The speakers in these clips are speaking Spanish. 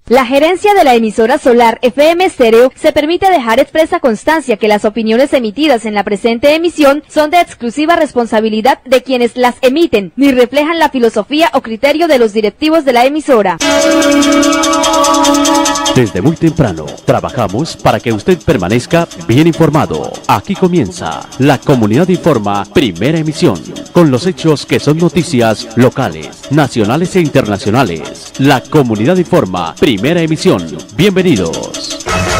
La gerencia de la emisora Solar FM Stereo se permite dejar expresa constancia que las opiniones emitidas en la presente emisión son de exclusiva responsabilidad de quienes las emiten, ni reflejan la filosofía o criterio de los directivos de la emisora. Desde muy temprano, trabajamos para que usted permanezca bien informado. Aquí comienza La Comunidad Informa, primera emisión, con los hechos que son noticias locales, nacionales e internacionales. La Comunidad Informa, primera emisión. Bienvenidos.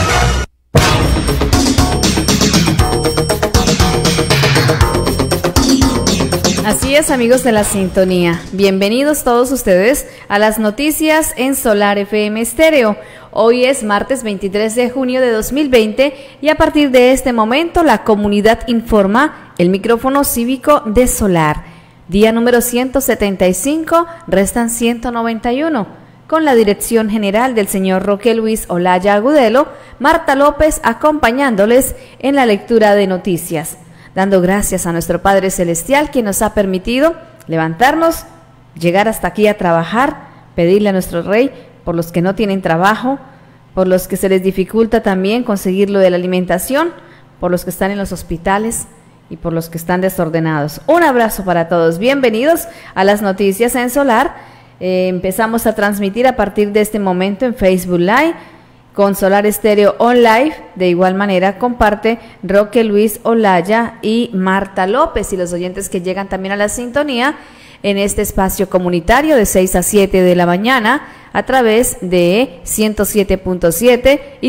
Así es, amigos de la sintonía, bienvenidos todos ustedes a las noticias en Solar FM Stereo. Hoy es martes 23 de junio de 2020 y a partir de este momento la comunidad informa el micrófono cívico de Solar. Día número 175, restan 191. Con la dirección general del señor Roque Luis Olaya Agudelo, Marta López acompañándoles en la lectura de noticias. Dando gracias a nuestro Padre Celestial, quien nos ha permitido levantarnos, llegar hasta aquí a trabajar, pedirle a nuestro Rey por los que no tienen trabajo, por los que se les dificulta también conseguir lo de la alimentación, por los que están en los hospitales y por los que están desordenados. Un abrazo para todos, bienvenidos a las noticias en Solar. Empezamos a transmitir a partir de este momento en Facebook Live, con Solar Stereo Online. De igual manera comparte Roque Luis Olaya y Marta López, y los oyentes que llegan también a la sintonía en este espacio comunitario de 6 a 7 de la mañana a través de 107.7 y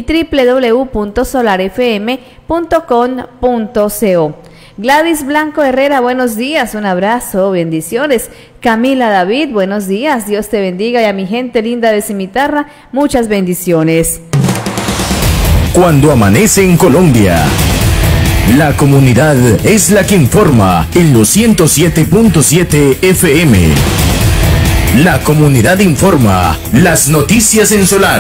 www.solarfm.com.co. Gladys Blanco Herrera, buenos días, un abrazo, bendiciones. Camila David, buenos días, Dios te bendiga, y a mi gente linda de Cimitarra, muchas bendiciones. Cuando amanece en Colombia, la comunidad es la que informa en los 107.7 FM. La comunidad informa, las noticias en Solar.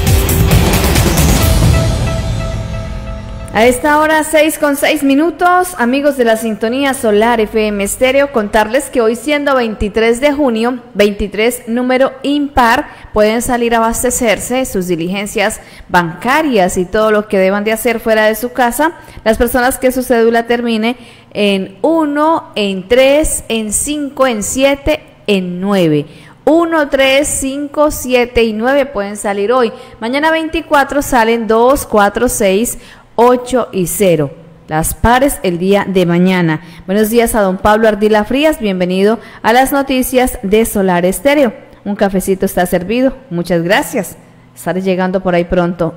A esta hora 6:06, amigos de la sintonía Solar FM Stereo, contarles que hoy, siendo 23 de junio, 23 número impar, pueden salir a abastecerse sus diligencias bancarias y todo lo que deban de hacer fuera de su casa las personas que su cédula termine en 1, en 3, en 5, en 7, en 9. 1, 3, 5, 7 y 9 pueden salir hoy. Mañana 24 salen 2, 4, 6, 8 y 0. Las pares el día de mañana. Buenos días a don Pablo Ardila Frías, bienvenido a las noticias de Solar Stereo. Un cafecito está servido, muchas gracias. Estaré llegando por ahí pronto.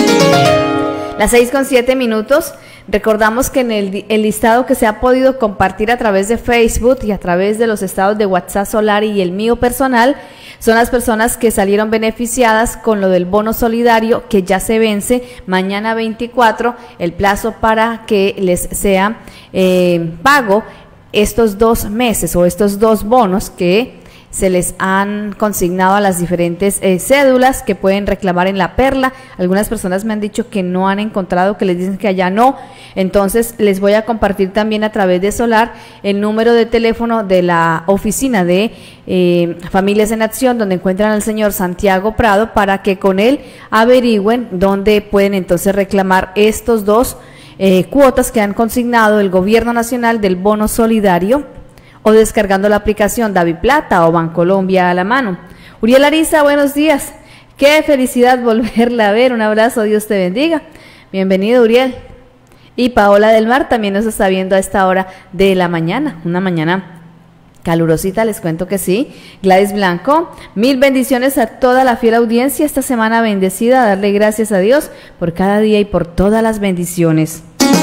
Las 6:07. Recordamos que en el listado que se ha podido compartir a través de Facebook y a través de los estados de WhatsApp Solar y el mío personal, son las personas que salieron beneficiadas con lo del bono solidario, que ya se vence mañana 24, el plazo para que les sea pago estos 2 meses o estos 2 bonos que se les han consignado a las diferentes cédulas que pueden reclamar en la Perla. Algunas personas me han dicho que no han encontrado, que les dicen que allá no. Entonces les voy a compartir también a través de Solar el número de teléfono de la oficina de Familias en Acción, donde encuentran al señor Santiago Prado, para que con él averigüen dónde pueden entonces reclamar estos 2 cuotas que han consignado el gobierno nacional del bono solidario, o descargando la aplicación DaviPlata o Bancolombia a la mano. Uriel Ariza, buenos días. Qué felicidad volverla a ver. Un abrazo, Dios te bendiga. Bienvenido, Uriel. Y Paola del Mar también nos está viendo a esta hora de la mañana. Una mañana calurosita, les cuento que sí. Gladys Blanco, 1000 bendiciones a toda la fiel audiencia esta semana bendecida. Darle gracias a Dios por cada día y por todas las bendiciones.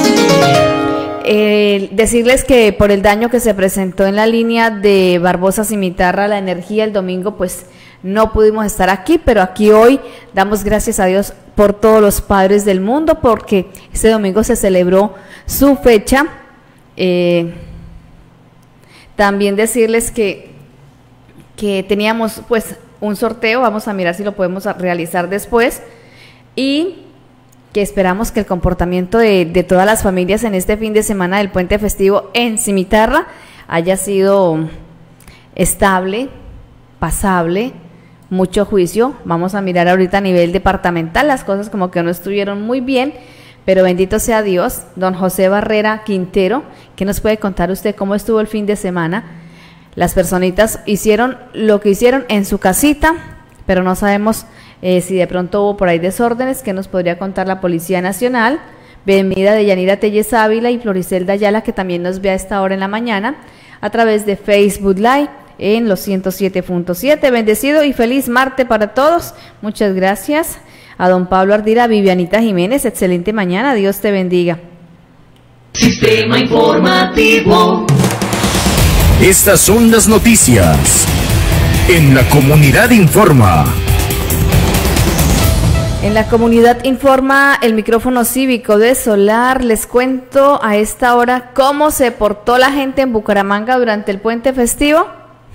Decirles que por el daño que se presentó en la línea de Barbosa Cimitarra, la energía el domingo, pues no pudimos estar aquí, pero aquí hoy damos gracias a Dios por todos los padres del mundo, porque este domingo se celebró su fecha. También decirles que teníamos pues un sorteo, vamos a mirar si lo podemos realizar después, y que esperamos que el comportamiento de todas las familias en este fin de semana del puente festivo en Cimitarra haya sido estable, pasable, mucho juicio. Vamos a mirar ahorita a nivel departamental, las cosas como que no estuvieron muy bien, pero bendito sea Dios. Don José Barrera Quintero, ¿qué nos puede contar usted cómo estuvo el fin de semana? Las personitas hicieron lo que hicieron en su casita, pero no sabemos si de pronto hubo por ahí desórdenes. ¿Qué nos podría contar la Policía Nacional? Bienvenida de Yanira Telles Ávila y Floricelda Ayala, que también nos ve a esta hora en la mañana a través de Facebook Live en los 107.7. Bendecido y feliz martes para todos. Muchas gracias a don Pablo Ardira, Vivianita Jiménez. Excelente mañana. Dios te bendiga. Sistema informativo. Estas son las noticias en la Comunidad Informa. En la Comunidad Informa, el micrófono cívico de Solar. Les cuento a esta hora cómo se portó la gente en Bucaramanga durante el puente festivo.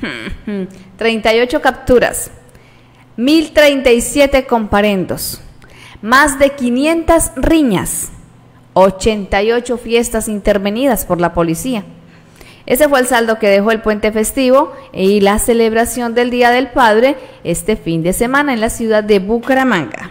38 capturas, 1037 comparendos, más de 500 riñas, 88 fiestas intervenidas por la policía. Ese fue el saldo que dejó el puente festivo y la celebración del Día del Padre este fin de semana en la ciudad de Bucaramanga.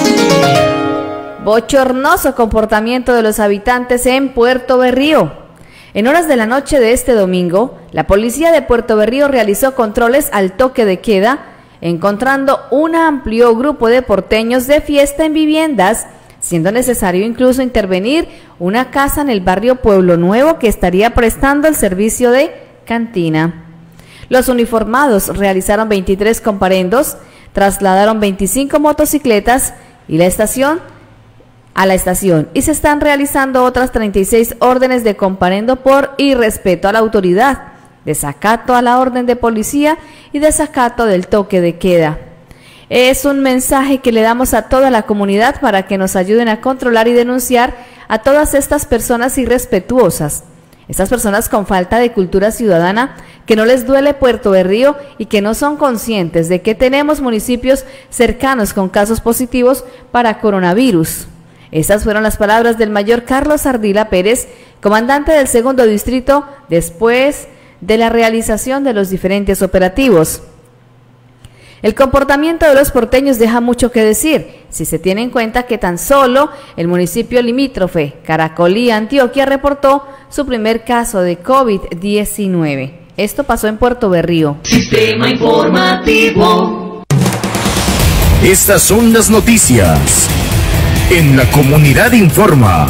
Bochornoso comportamiento de los habitantes en Puerto Berrío. En horas de la noche de este domingo, la policía de Puerto Berrío realizó controles al toque de queda, encontrando un amplio grupo de porteños de fiesta en viviendas, siendo necesario incluso intervenir una casa en el barrio Pueblo Nuevo que estaría prestando el servicio de cantina. Los uniformados realizaron 23 comparendos, trasladaron 25 motocicletas a la estación y se están realizando otras 36 órdenes de comparendo por irrespeto a la autoridad, desacato a la orden de policía y desacato del toque de queda. Es un mensaje que le damos a toda la comunidad para que nos ayuden a controlar y denunciar a todas estas personas irrespetuosas, estas personas con falta de cultura ciudadana, que no les duele Puerto Berrío y que no son conscientes de que tenemos municipios cercanos con casos positivos para coronavirus. Estas fueron las palabras del mayor Carlos Ardila Pérez, comandante del segundo distrito, después de la realización de los diferentes operativos. El comportamiento de los porteños deja mucho que decir, si se tiene en cuenta que tan solo el municipio limítrofe, Caracolí, Antioquia, reportó su primer caso de COVID-19. Esto pasó en Puerto Berrío. Sistema informativo. Estas son las noticias en la Comunidad Informa.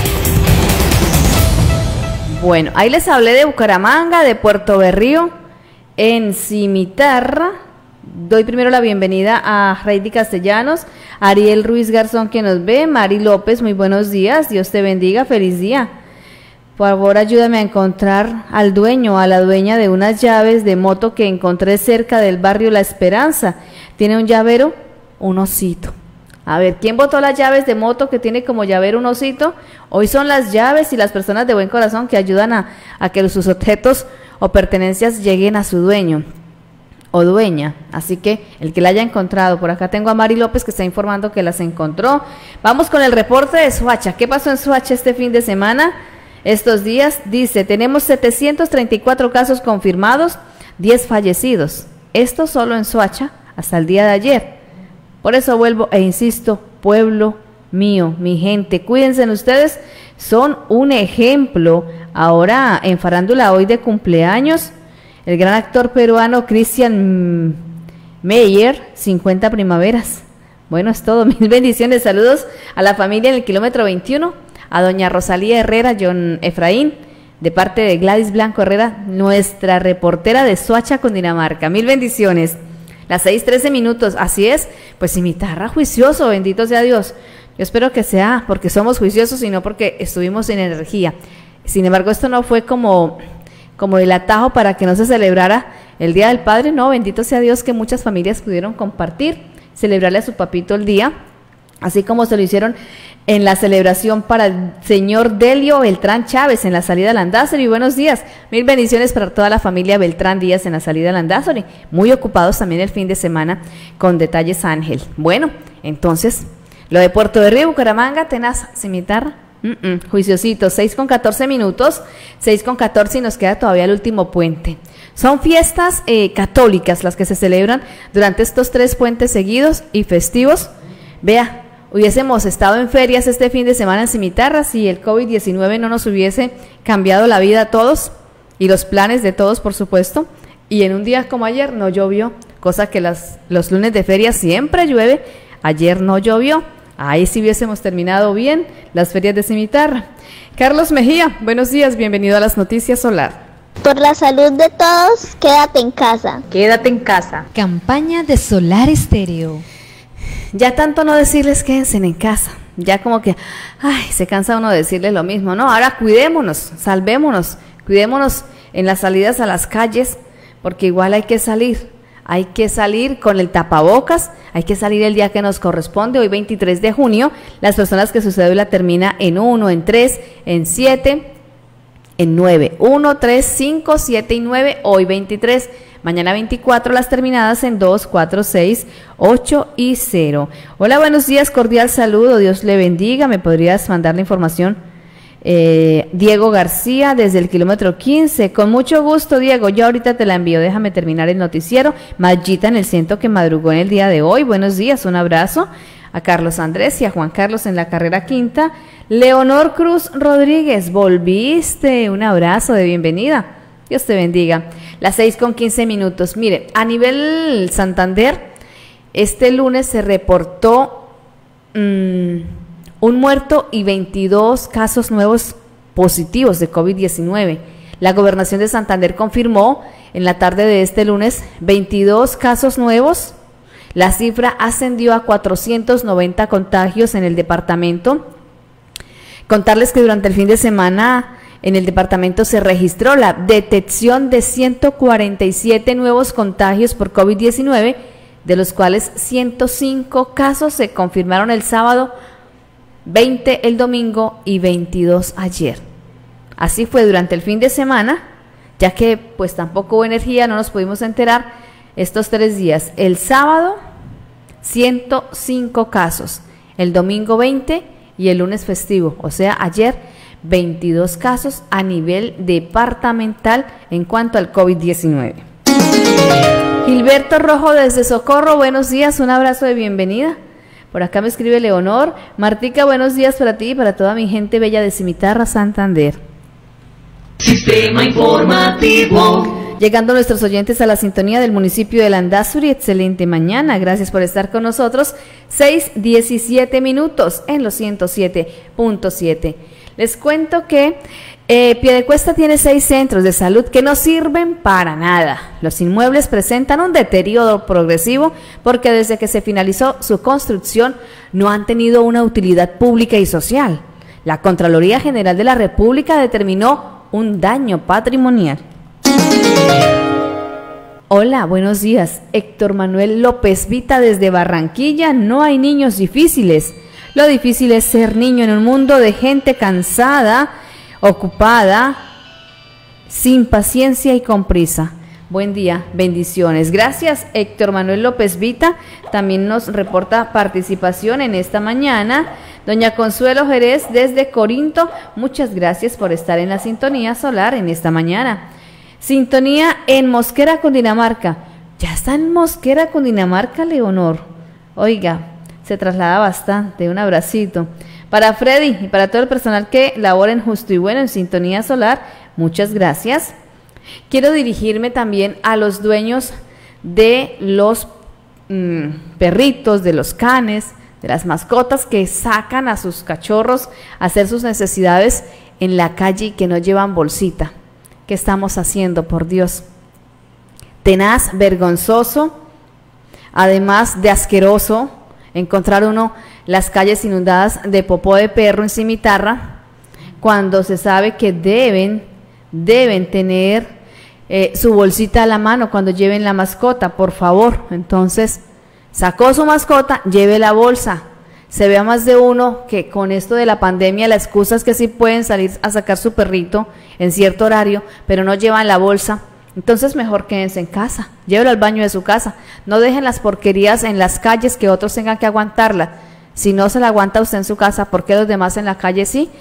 Bueno, ahí les hablé de Bucaramanga, de Puerto Berrío, en Cimitarra. Doy primero la bienvenida a Reidy Castellanos, Ariel Ruiz Garzón que nos ve, Mari López, muy buenos días, Dios te bendiga, feliz día. Por favor, ayúdame a encontrar al dueño, a la dueña de unas llaves de moto que encontré cerca del barrio La Esperanza. Tiene un llavero, un osito. A ver, ¿quién botó las llaves de moto que tiene como llavero un osito? Hoy son las llaves y las personas de buen corazón que ayudan a que sus objetos o pertenencias lleguen a su dueño o dueña. Así que el que la haya encontrado, por acá tengo a Mari López que está informando que las encontró. Vamos con el reporte de Soacha. ¿Qué pasó en Soacha este fin de semana? Estos días, dice, tenemos 734 casos confirmados, 10 fallecidos. Esto solo en Soacha hasta el día de ayer. Por eso vuelvo e insisto, pueblo mío, mi gente, cuídense ustedes, son un ejemplo. Ahora en farándula hoy de cumpleaños, el gran actor peruano Christian Meyer, 50 primaveras. Bueno, es todo, mil bendiciones, saludos a la familia en el kilómetro 21, a doña Rosalía Herrera, John Efraín, de parte de Gladys Blanco Herrera, nuestra reportera de Soacha, Cundinamarca, mil bendiciones. Las 6:13 minutos, así es, pues Cimitarra juicioso, bendito sea Dios. Yo espero que sea porque somos juiciosos y no porque estuvimos sin energía. Sin embargo, esto no fue como el atajo para que no se celebrara el Día del Padre, no, bendito sea Dios que muchas familias pudieron compartir, celebrarle a su papito el día, así como se lo hicieron en la celebración para el señor Delio Beltrán Chávez en la salida de Landázuri. Buenos días, mil bendiciones para toda la familia Beltrán Díaz en la salida de Landázuri, muy ocupados también el fin de semana con Detalles Ángel. Bueno, entonces, lo de Puerto Berrío, Bucaramanga, tenaz, Cimitarra, juiciosito, 6:14 minutos, 6:14 y nos queda todavía el último puente. Son fiestas católicas las que se celebran durante estos 3 puentes seguidos y festivos. Vea, hubiésemos estado en ferias este fin de semana en Cimitarra si el COVID-19 no nos hubiese cambiado la vida a todos y los planes de todos, por supuesto. Y en un día como ayer no llovió, cosa que los lunes de feria siempre llueve. Ayer no llovió. Ahí sí hubiésemos terminado bien las ferias de Cimitarra. Carlos Mejía, buenos días, bienvenido a las Noticias Solar. Por la salud de todos, quédate en casa. Quédate en casa. Campaña de Solar Estéreo. Ya tanto no decirles quédense en casa, ya como que, se cansa uno de decirles lo mismo, ¿no? Ahora cuidémonos, salvémonos, cuidémonos en las salidas a las calles, porque igual hay que salir con el tapabocas, hay que salir el día que nos corresponde, hoy 23 de junio, las personas que su cédula termina en 1, en 3, en 7, en 9, 1, 3, 5, 7 y 9, hoy 23, mañana 24 las terminadas en 2, 4, 6, 8 y 0. Hola, buenos días, cordial saludo, Dios le bendiga, ¿me podrías mandar la información? Diego García desde el kilómetro 15, con mucho gusto Diego, yo ahorita te la envío, déjame terminar el noticiero. Mayita en el centro que madrugó en el día de hoy, buenos días, un abrazo a Carlos Andrés y a Juan Carlos en la carrera quinta. Leonor Cruz Rodríguez, volviste, un abrazo de bienvenida, Dios te bendiga. Las 6:15. Mire, a nivel Santander, este lunes se reportó un muerto y 22 casos nuevos positivos de COVID-19. La Gobernación de Santander confirmó en la tarde de este lunes 22 casos nuevos. La cifra ascendió a 490 contagios en el departamento. Contarles que durante el fin de semana en el departamento se registró la detección de 147 nuevos contagios por COVID-19, de los cuales 105 casos se confirmaron el sábado, 20 el domingo y 22 ayer. Así fue durante el fin de semana, ya que pues tampoco hubo energía, no nos pudimos enterar estos 3 días. El sábado 105 casos, el domingo 20 y el lunes festivo, o sea ayer 22 casos a nivel departamental en cuanto al COVID-19. Gilberto Rojo desde Socorro, buenos días, un abrazo de bienvenida. Por acá me escribe Leonor. Martica, buenos días para ti y para toda mi gente bella de Cimitarra, Santander. Sistema informativo. Llegando nuestros oyentes a la sintonía del municipio de Landazuri, excelente mañana, gracias por estar con nosotros. 6:17 en los 107.7. Les cuento que Piedecuesta tiene 6 centros de salud que no sirven para nada. Los inmuebles presentan un deterioro progresivo porque desde que se finalizó su construcción no han tenido una utilidad pública y social. La Contraloría General de la República determinó un daño patrimonial. Hola, buenos días. Héctor Manuel López Vita desde Barranquilla. No hay niños difíciles. Lo difícil es ser niño en un mundo de gente cansada, ocupada, sin paciencia y con prisa. Buen día, bendiciones. Gracias, Héctor Manuel López Vita. También nos reporta participación en esta mañana doña Consuelo Jerez desde Corinto. Muchas gracias por estar en la sintonía solar en esta mañana. Sintonía en Mosquera, Cundinamarca. Ya está en Mosquera, Cundinamarca, Leonor. Oiga, se traslada bastante. Un abracito. Para Freddy y para todo el personal que labora en Justo y Bueno en Sintonía Solar, muchas gracias. Quiero dirigirme también a los dueños de los perritos, de los canes, de las mascotas que sacan a sus cachorros a hacer sus necesidades en la calle y que no llevan bolsita. ¿Qué estamos haciendo, por Dios? Tenaz, vergonzoso, además de asqueroso, encontrar uno las calles inundadas de popó de perro en Cimitarra, cuando se sabe que deben tener su bolsita a la mano cuando lleven la mascota, por favor. Entonces, sacó su mascota, lleve la bolsa. Se ve a más de uno que con esto de la pandemia la excusa es que sí pueden salir a sacar su perrito en cierto horario, pero no llevan la bolsa. Entonces mejor quédense en casa, llévelo al baño de su casa. No dejen las porquerías en las calles que otros tengan que aguantarla. Si no se la aguanta usted en su casa, ¿por qué los demás en la calle sí?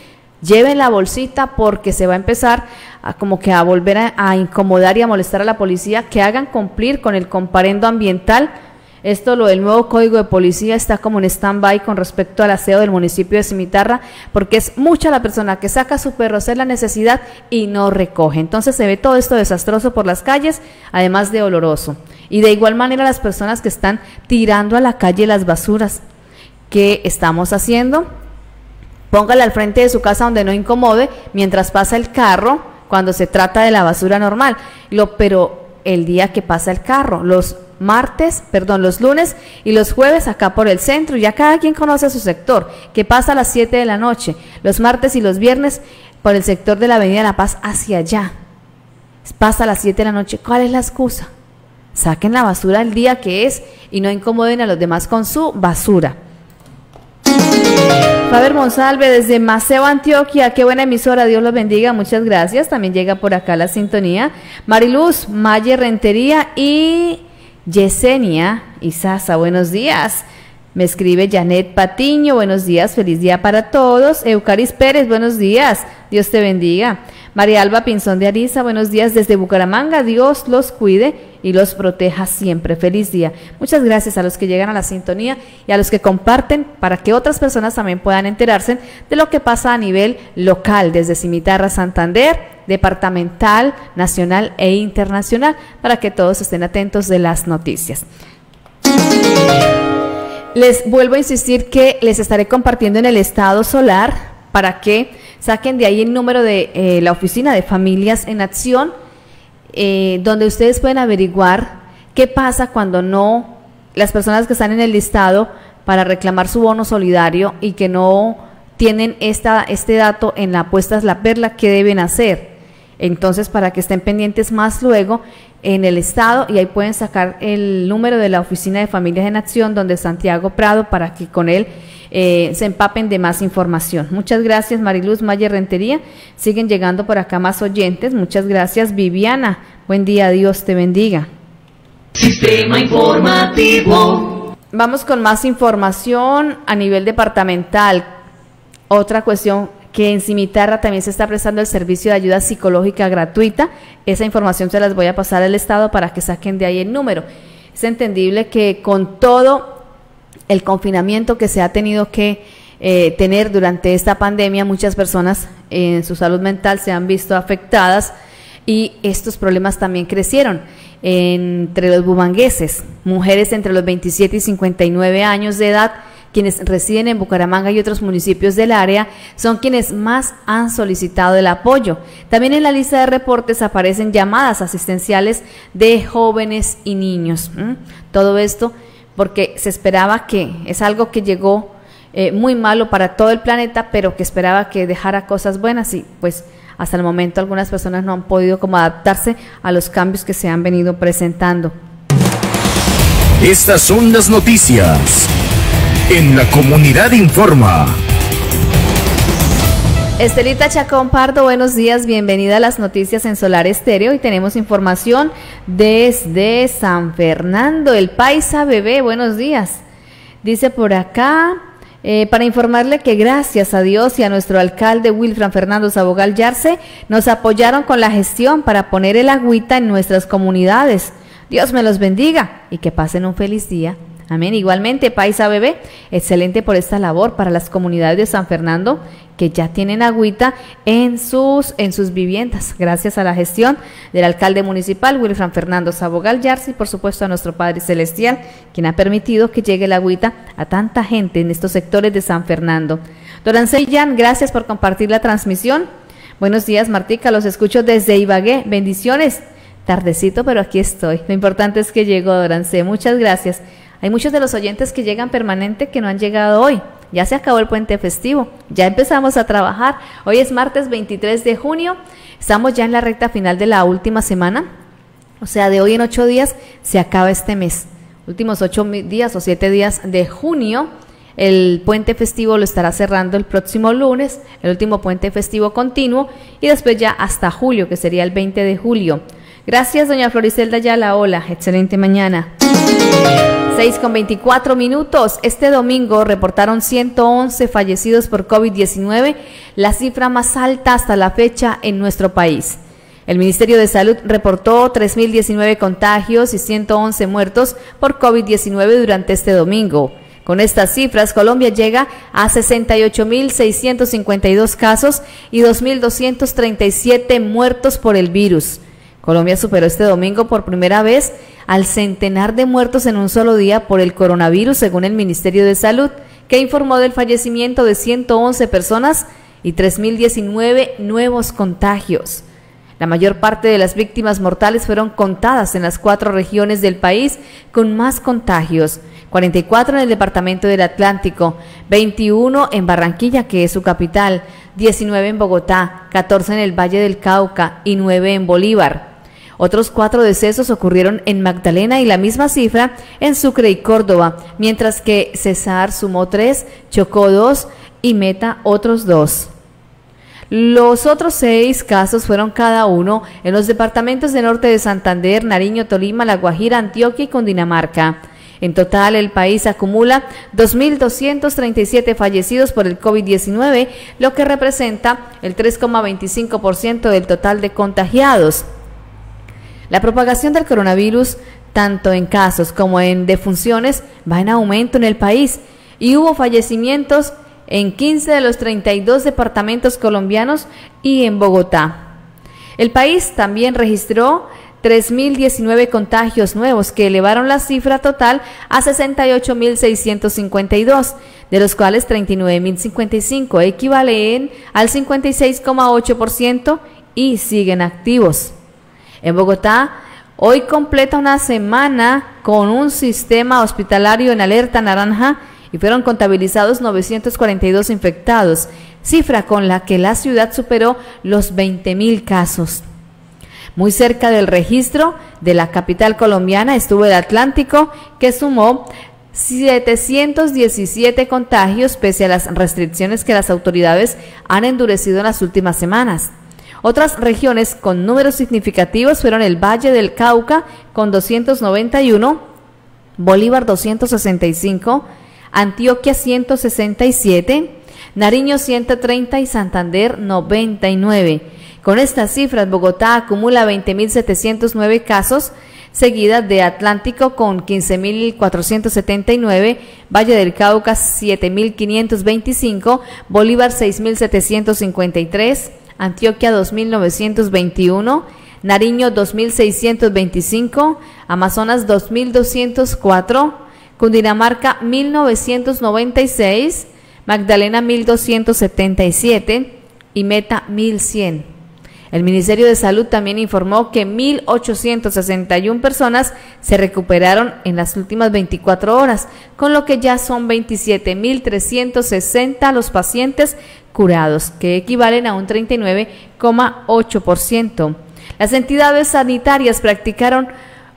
lleven la bolsita porque se va a empezar a volver a incomodar y a molestar a la policía, que hagan cumplir con el comparendo ambiental. Esto, lo del nuevo código de policía, está como en stand-by con respecto al aseo del municipio de Cimitarra, porque es mucha la persona que saca a su perro a hacer la necesidad y no recoge. Entonces se ve todo esto desastroso por las calles, además de oloroso. Y de igual manera las personas que están tirando a la calle las basuras. ¿Qué estamos haciendo? Póngala al frente de su casa donde no incomode mientras pasa el carro, cuando se trata de la basura normal. Pero el día que pasa el carro, los lunes y los jueves acá por el centro, ya cada quien conoce su sector, que pasa a las 7 de la noche, los martes y los viernes por el sector de la Avenida La Paz hacia allá, pasa a las 7 de la noche. ¿Cuál es la excusa? Saquen la basura el día que es y no incomoden a los demás con su basura. Faber Monsalve desde Maceo, Antioquia, qué buena emisora, Dios los bendiga, muchas gracias. También llega por acá la sintonía. Mariluz Maye Rentería y Yesenia Isaza, buenos días. Me escribe Janet Patiño, buenos días, feliz día para todos. Eucaris Pérez, buenos días, Dios te bendiga. María Alba Pinzón de Ariza, buenos días desde Bucaramanga, Dios los cuide y los proteja siempre, feliz día. Muchas gracias a los que llegan a la sintonía y a los que comparten para que otras personas también puedan enterarse de lo que pasa a nivel local, desde Cimitarra, Santander, departamental, nacional e internacional, para que todos estén atentos de las noticias. Les vuelvo a insistir que les estaré compartiendo en el estado solar para que saquen de ahí el número de la oficina de Familias en Acción, donde ustedes pueden averiguar qué pasa cuando no, las personas que están en el listado para reclamar su bono solidario y que no tienen este dato en la Apuestas La Perla, ¿qué deben hacer? Entonces, para que estén pendientes más luego en el estado, y ahí pueden sacar el número de la oficina de Familias en Acción, donde Santiago Prado, para que con él se empapen de más información. Muchas gracias, Mariluz Mayer Rentería. Siguen llegando por acá más oyentes. Muchas gracias, Viviana. Buen día, Dios te bendiga. Sistema informativo. Vamos con más información a nivel departamental. Otra cuestión, que en Cimitarra también se está prestando el servicio de ayuda psicológica gratuita. Esa información se las voy a pasar al Estado para que saquen de ahí el número. Es entendible que con todo el confinamiento que se ha tenido que tener durante esta pandemia, muchas personas en su salud mental se han visto afectadas y estos problemas también crecieron entre los bumangueses. Mujeres entre los 27 y 59 años de edad, quienes residen en Bucaramanga y otros municipios del área, son quienes más han solicitado el apoyo. También en la lista de reportes aparecen llamadas asistenciales de jóvenes y niños. Todo esto porque se esperaba, que es algo que llegó muy malo para todo el planeta, pero que esperaba que dejara cosas buenas, y pues hasta el momento algunas personas no han podido como adaptarse a los cambios que se han venido presentando. Estas son las noticias en La Comunidad Informa. Estelita Chacón Pardo, buenos días, bienvenida a las noticias en Solar Estéreo, y tenemos información desde San Fernando, el Paisa Bebé, buenos días. Dice por acá, para informarle que gracias a Dios y a nuestro alcalde Wilfran Fernando Sabogal Yarse, nos apoyaron con la gestión para poner el agüita en nuestras comunidades. Dios me los bendiga y que pasen un feliz día. Amén. Igualmente, Paisa Bebé, excelente por esta labor para las comunidades de San Fernando que ya tienen agüita en sus viviendas, gracias a la gestión del alcalde municipal Wilfran Fernando Sabogal Yarse, y por supuesto a nuestro Padre Celestial, quien ha permitido que llegue el agüita a tanta gente en estos sectores de San Fernando. Dorancé Jan, gracias por compartir la transmisión. Buenos días, Martica, los escucho desde Ibagué, bendiciones. Tardecito, pero aquí estoy. Lo importante es que llegó, Dorancé, muchas gracias. Hay muchos de los oyentes que llegan permanente que no han llegado hoy. Ya se acabó el puente festivo, ya empezamos a trabajar. Hoy es martes 23 de junio, estamos ya en la recta final de la última semana. O sea, de hoy en 8 días se acaba este mes. Últimos 8 días o 7 días de junio. El puente festivo lo estará cerrando el próximo lunes, el último puente festivo continuo, y después ya hasta julio, que sería el 20 de julio. Gracias, doña Floricelda Ayala, hola, excelente mañana. 6:24. Este domingo reportaron 111 fallecidos por COVID-19, la cifra más alta hasta la fecha en nuestro país. El Ministerio de Salud reportó 3.019 contagios y 111 muertos por COVID-19 durante este domingo. Con estas cifras, Colombia llega a 68.652 casos y 2.237 muertos por el virus. Colombia superó este domingo por primera vez al centenar de muertos en un solo día por el coronavirus, según el Ministerio de Salud, que informó del fallecimiento de 111 personas y 3.019 nuevos contagios. La mayor parte de las víctimas mortales fueron contadas en las 4 regiones del país con más contagios: 44 en el departamento del Atlántico, 21 en Barranquilla, que es su capital, 19 en Bogotá, 14 en el Valle del Cauca y 9 en Bolívar. Otros 4 decesos ocurrieron en Magdalena y la misma cifra en Sucre y Córdoba, mientras que Cesar sumó 3, Chocó 2 y Meta otros 2. Los otros 6 casos fueron cada uno en los departamentos de norte de Santander, Nariño, Tolima, La Guajira, Antioquia y Cundinamarca. En total, el país acumula 2.237 fallecidos por el COVID-19, lo que representa el 3,25% del total de contagiados. La propagación del coronavirus, tanto en casos como en defunciones, va en aumento en el país y hubo fallecimientos en 15 de los 32 departamentos colombianos y en Bogotá. El país también registró 3.019 contagios nuevos que elevaron la cifra total a 68.652, de los cuales 39.055 equivalen al 56,8% y siguen activos. En Bogotá, hoy completa una semana con un sistema hospitalario en alerta naranja y fueron contabilizados 942 infectados, cifra con la que la ciudad superó los 20.000 casos. Muy cerca del registro de la capital colombiana estuvo el Atlántico, que sumó 717 contagios pese a las restricciones que las autoridades han endurecido en las últimas semanas. Otras regiones con números significativos fueron el Valle del Cauca con 291, Bolívar 265, Antioquia 167, Nariño 130 y Santander 99. Con estas cifras, Bogotá acumula 20.709 casos, seguida de Atlántico con 15.479, Valle del Cauca 7.525, Bolívar 6.753, Antioquia 2.921, Nariño 2.625, Amazonas 2.204, Cundinamarca 1.996, Magdalena 1.277 y Meta 1.100. El Ministerio de Salud también informó que 1.861 personas se recuperaron en las últimas 24 horas, con lo que ya son 27.360 los pacientes curados, que equivalen a un 39,8%. Las entidades sanitarias practicaron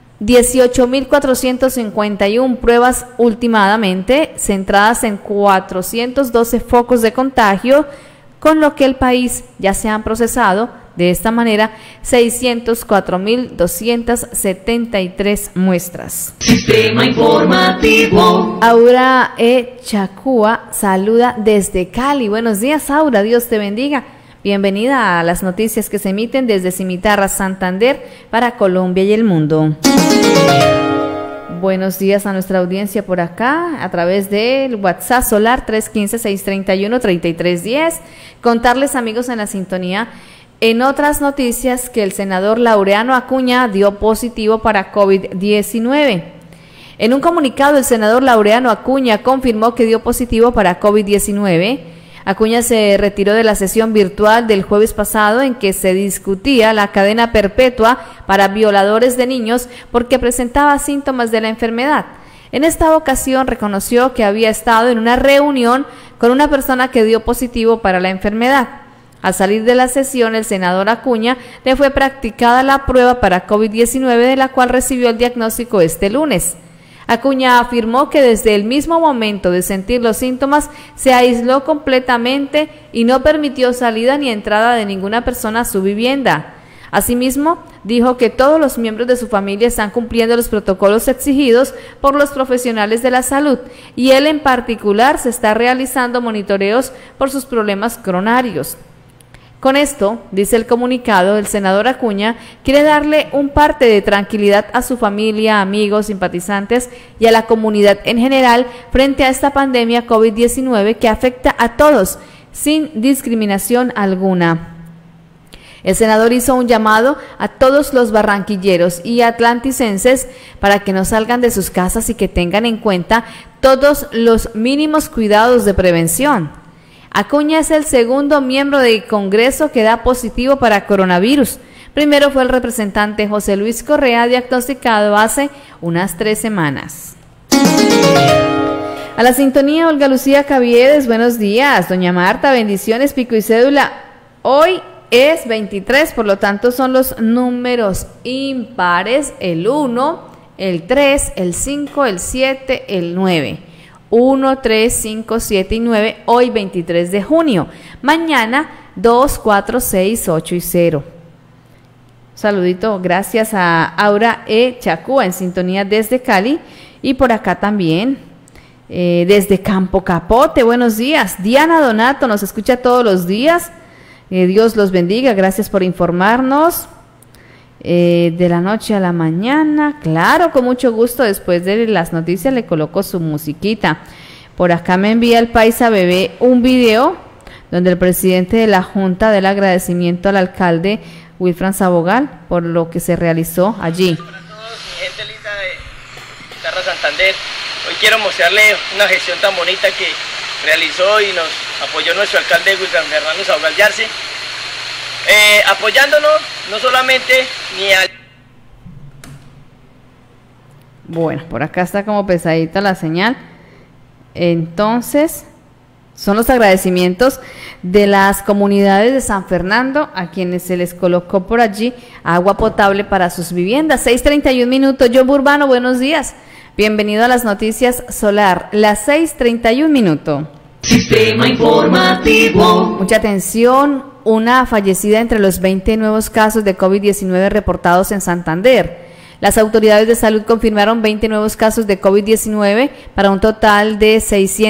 18.451 pruebas últimamente, centradas en 412 focos de contagio, con lo que el país ya se han procesado de esta manera 604.273 muestras. Sistema informativo. Aura Chacúa saluda desde Cali. Buenos días, Aura, Dios te bendiga. Bienvenida a las noticias que se emiten desde Cimitarra, Santander, para Colombia y el mundo. Buenos días a nuestra audiencia por acá, a través del WhatsApp Solar 315-631-3310. Contarles, amigos en la sintonía, en otras noticias, que el senador Laureano Acuña dio positivo para COVID-19. En un comunicado, el senador Laureano Acuña confirmó que dio positivo para COVID-19. Acuña se retiró de la sesión virtual del jueves pasado en que se discutía la cadena perpetua para violadores de niños porque presentaba síntomas de la enfermedad. En esta ocasión reconoció que había estado en una reunión con una persona que dio positivo para la enfermedad. Al salir de la sesión, el senador Acuña le fue practicada la prueba para COVID-19, de la cual recibió el diagnóstico este lunes. Acuña afirmó que desde el mismo momento de sentir los síntomas se aisló completamente y no permitió salida ni entrada de ninguna persona a su vivienda. Asimismo, dijo que todos los miembros de su familia están cumpliendo los protocolos exigidos por los profesionales de la salud y él en particular se está realizando monitoreos por sus problemas coronarios. Con esto, dice el comunicado, el senador Acuña quiere darle un parte de tranquilidad a su familia, amigos, simpatizantes y a la comunidad en general frente a esta pandemia COVID-19 que afecta a todos sin discriminación alguna. El senador hizo un llamado a todos los barranquilleros y atlanticenses para que no salgan de sus casas y que tengan en cuenta todos los mínimos cuidados de prevención. Acuña es el segundo miembro del Congreso que da positivo para coronavirus. Primero fue el representante José Luis Correa, diagnosticado hace unas 3 semanas. A la sintonía, Olga Lucía Caviedes, buenos días. Doña Marta, bendiciones, pico y cédula. Hoy es 23, por lo tanto son los números impares, el 1, el 3, el 5, el 7, el 9. 1, 3, 5, 7 y 9, hoy 23 de junio. Mañana 2, 4, 6, 8 y 0. Saludito, gracias a Aura E. Chacúa en sintonía desde Cali y por acá también desde Campo Capote. Buenos días. Diana Donato nos escucha todos los días. Dios los bendiga, gracias por informarnos. De la noche a la mañana, claro, con mucho gusto, después de las noticias le coloco su musiquita. Por acá me envía el Paisa Bebé un video donde el presidente de la Junta da el agradecimiento al alcalde Wilfran Sabogal por lo que se realizó allí. Hola a todos, mi gente linda de Guitarra Santander. Hoy quiero mostrarle una gestión tan bonita que realizó y nos apoyó nuestro alcalde Wilfran Fernando Sabogal Yarse, apoyándonos no solamente ni al... Bueno, por acá está como pesadita la señal. Entonces, son los agradecimientos de las comunidades de San Fernando a quienes se les colocó por allí agua potable para sus viviendas. 6:31 minutos. John Urbano, buenos días. Bienvenido a las noticias Solar, las 6:31 minutos. Sistema informativo. Mucha atención, una fallecida entre los 20 nuevos casos de COVID-19 reportados en Santander. Las autoridades de salud confirmaron 20 nuevos casos de COVID-19 para un total de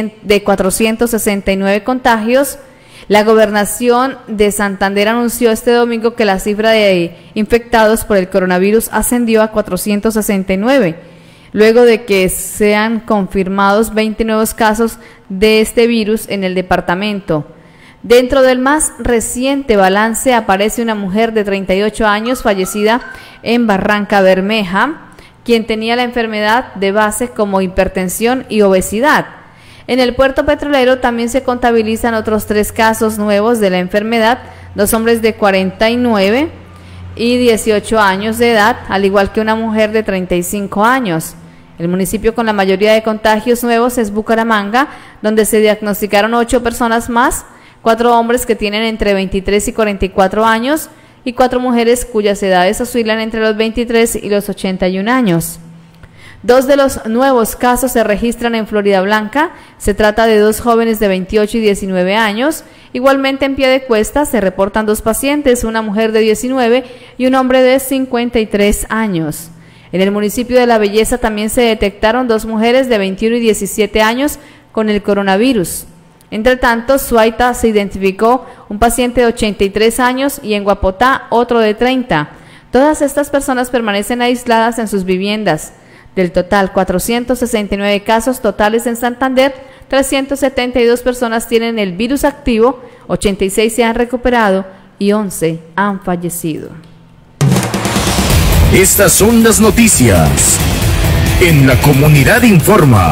469 contagios. La gobernación de Santander anunció este domingo que la cifra de infectados por el coronavirus ascendió a 469, luego de que sean confirmados 20 nuevos casos de este virus en el departamento. Dentro del más reciente balance aparece una mujer de 38 años fallecida en Barranca Bermeja, quien tenía la enfermedad de base como hipertensión y obesidad. En el puerto petrolero también se contabilizan otros 3 casos nuevos de la enfermedad, 2 hombres de 49 y 18 años de edad, al igual que una mujer de 35 años. El municipio con la mayoría de contagios nuevos es Bucaramanga, donde se diagnosticaron 8 personas más, 4 hombres que tienen entre 23 y 44 años y 4 mujeres cuyas edades oscilan entre los 23 y los 81 años. 2 de los nuevos casos se registran en Florida Blanca. Se trata de 2 jóvenes de 28 y 19 años. Igualmente en Piedecuesta se reportan 2 pacientes, una mujer de 19 y un hombre de 53 años. En el municipio de La Belleza también se detectaron 2 mujeres de 21 y 17 años con el coronavirus. Entre tanto, Suaita se identificó un paciente de 83 años y en Guapotá otro de 30. Todas estas personas permanecen aisladas en sus viviendas. Del total, 469 casos totales en Santander, 372 personas tienen el virus activo, 86 se han recuperado y 11 han fallecido. Estas son las noticias en La Comunidad Informa.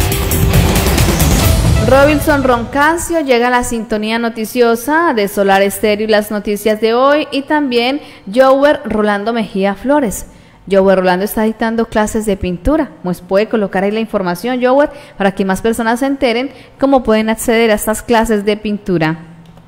Robinson Roncancio llega a la sintonía noticiosa de Solar Estéreo y las noticias de hoy, y también Jower Rolando Mejía Flores. Jower Rolando está dictando clases de pintura, pues puede colocar ahí la información, Jower, para que más personas se enteren cómo pueden acceder a estas clases de pintura.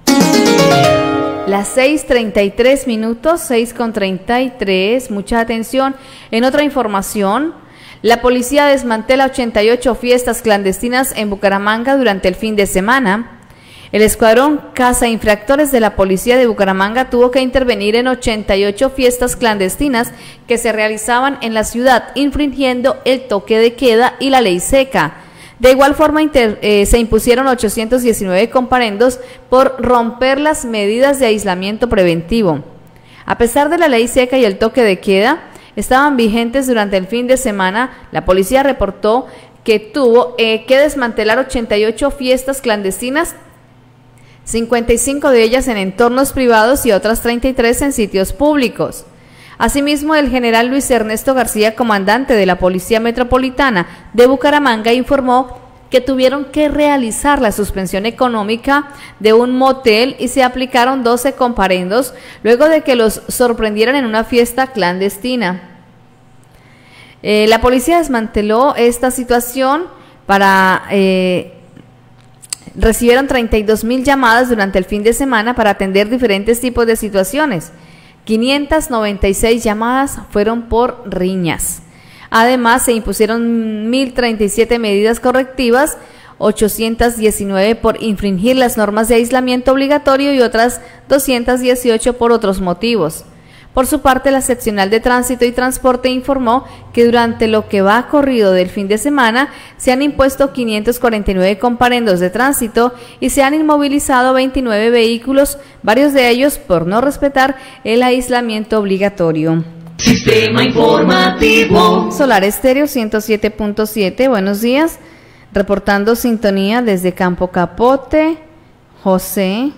Las 6:33 minutos, 6:33, mucha atención. En otra información, la policía desmantela 88 fiestas clandestinas en Bucaramanga durante el fin de semana. El escuadrón cazainfractores de la policía de Bucaramanga tuvo que intervenir en 88 fiestas clandestinas que se realizaban en la ciudad, infringiendo el toque de queda y la ley seca. De igual forma, se impusieron 819 comparendos por romper las medidas de aislamiento preventivo. A pesar de la ley seca y el toque de queda, estaban vigentes durante el fin de semana. La policía reportó que tuvo que desmantelar 88 fiestas clandestinas, 55 de ellas en entornos privados y otras 33 en sitios públicos. Asimismo, el general Luis Ernesto García, comandante de la Policía Metropolitana de Bucaramanga, informó que tuvieron que realizar la suspensión económica de un motel y se aplicaron 12 comparendos luego de que los sorprendieran en una fiesta clandestina. La policía desmanteló esta situación recibieron 32.000 llamadas durante el fin de semana para atender diferentes tipos de situaciones. 596 llamadas fueron por riñas. Además, se impusieron 1.037 medidas correctivas, 819 por infringir las normas de aislamiento obligatorio y otras 218 por otros motivos. Por su parte, la seccional de Tránsito y Transporte informó que durante lo que va corrido del fin de semana se han impuesto 549 comparendos de tránsito y se han inmovilizado 29 vehículos, varios de ellos por no respetar el aislamiento obligatorio. Sistema informativo. Solar Estéreo 107.7, buenos días. Reportando sintonía desde Campo Capote, José,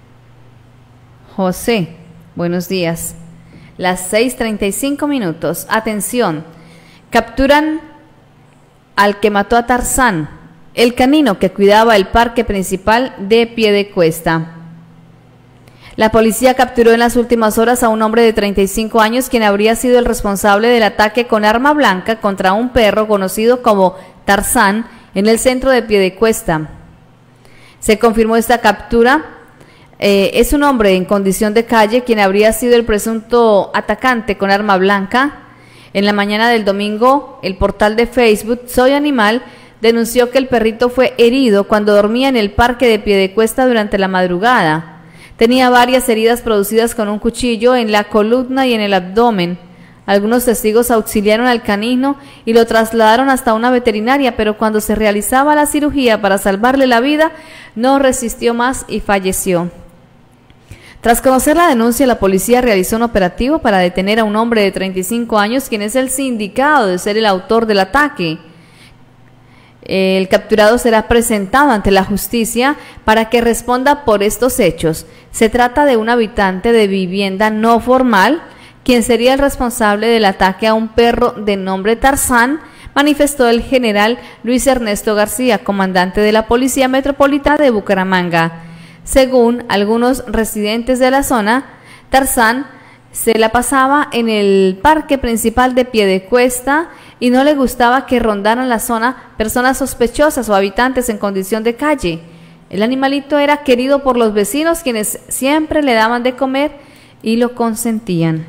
buenos días. Las 6:35 minutos. Atención, capturan al que mató a Tarzán, el canino que cuidaba el parque principal de Piedecuesta. La policía capturó en las últimas horas a un hombre de 35 años quien habría sido el responsable del ataque con arma blanca contra un perro conocido como Tarzán en el centro de Piedecuesta. Se confirmó esta captura. Es un hombre en condición de calle quien habría sido el presunto atacante con arma blanca. En la mañana del domingo, el portal de Facebook Soy Animal denunció que el perrito fue herido cuando dormía en el parque de Piedecuesta durante la madrugada. Tenía varias heridas producidas con un cuchillo en la columna y en el abdomen. Algunos testigos auxiliaron al canino y lo trasladaron hasta una veterinaria, pero cuando se realizaba la cirugía para salvarle la vida, no resistió más y falleció. Tras conocer la denuncia, la policía realizó un operativo para detener a un hombre de 35 años, quien es el sindicado de ser el autor del ataque. El capturado será presentado ante la justicia para que responda por estos hechos. Se trata de un habitante de vivienda no formal, quien sería el responsable del ataque a un perro de nombre Tarzán, manifestó el general Luis Ernesto García, comandante de la Policía Metropolitana de Bucaramanga. Según algunos residentes de la zona, Tarzán se la pasaba en el parque principal de Piedecuesta y no le gustaba que rondaran la zona personas sospechosas o habitantes en condición de calle. El animalito era querido por los vecinos, quienes siempre le daban de comer y lo consentían.